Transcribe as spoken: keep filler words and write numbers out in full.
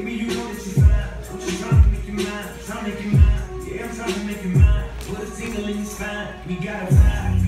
Baby, you know that you fine. I'm just trying to make you mine, trying to make you mine. Yeah, I'm trying to make you mine. Put a tingle in your spine. We got a vibe.